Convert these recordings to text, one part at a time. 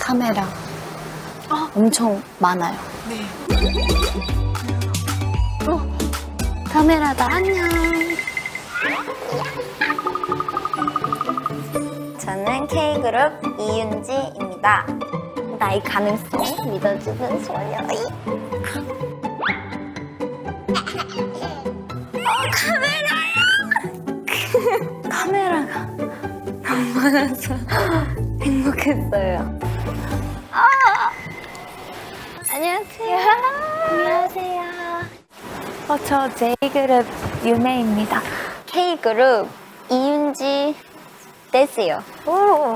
카메라 엄청 많아요. 네. 카메라다, 안녕. 저는 K그룹 이윤지입니다. 나의 가능성 믿어주는 소녀이. 카메라가 너무 많아서 행복했어요. 안녕하세요. 안녕하세요. 저 J그룹 유메입니다. K그룹 이윤지 됐어요. 오.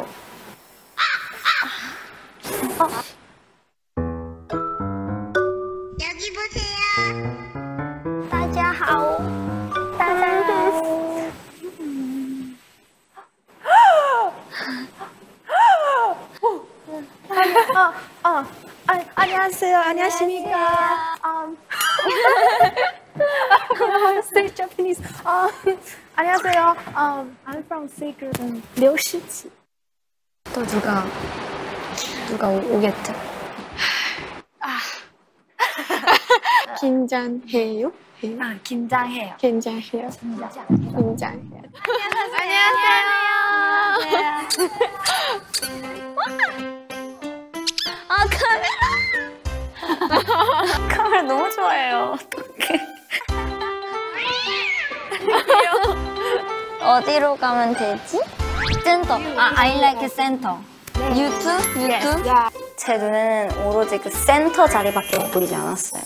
여기 보세요. 大家好，大家好。 안녕하세요. 안녕하십니까. Say Japanese. 안녕하세요. I'm from Cgroup. 류시지. 또 누가 오겠죠? 긴장해요? 긴장해요. 긴장해요. 긴장해요. 카메라 너무 좋아해요. 어떡해. 어디로 가면 되지? 센터. I like 센터. 유튜브? 제 눈에는 오로지 그 센터 자리밖에 보이지 않았어요.